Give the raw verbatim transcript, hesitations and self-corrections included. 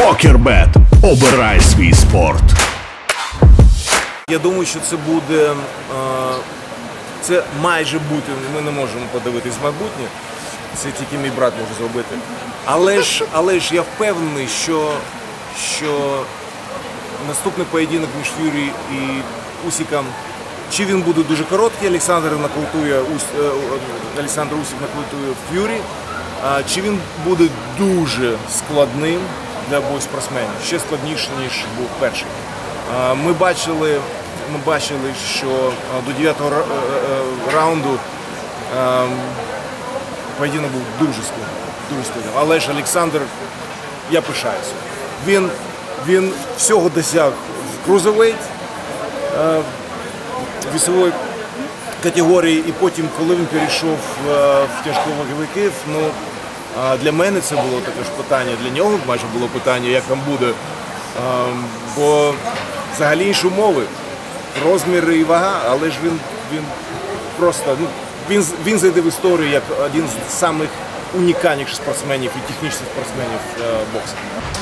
Покербет. Обирай свій спорт. Я думаю, що це буде, це майже бути, ми не можемо подивитись в майбутнє, це тільки мій брат може зробити. Але ж, але ж я впевнений, що, що наступний поєдинок між Ф'юрі і Усіком, чи він буде дуже короткий, Олександр нокаутує, Олександр Усик нокаутує Ф'юрі, чи він буде дуже складним для обох спортсменів, ще складніше, ніж був перший. Ми бачили, ми бачили, що до дев'ятого раунду поєдинок був дуже складний, дуже складний. Але ж Олександр, я пишаюся. Він, він всього досяг в крузервейт, в весовій категорії, і потім, коли він перейшов в тяжковаговиків, ну, для мене це було також питання, для нього майже було питання, як там буде, бо взагалі інші умови, розміри і вага, але ж він, він просто, ну, він, він зайде в історію як один з самих унікальніших спортсменів і технічних спортсменів боксу.